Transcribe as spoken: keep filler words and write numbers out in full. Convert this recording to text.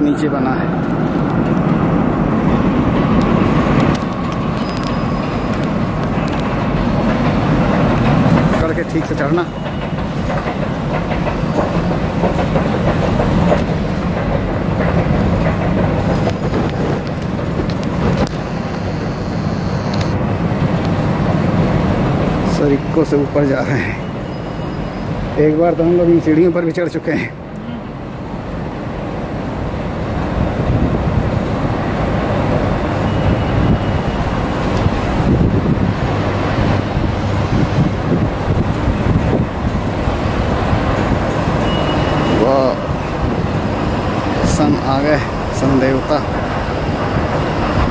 नीचे बना है। करके ठीक से चढ़ना। सरिक्को से ऊपर जा रहे हैं। एक बार तो हम लोग इन सीढ़ियों पर भी चढ़ चुके हैं। वाह, सन आ गए, सन देवता।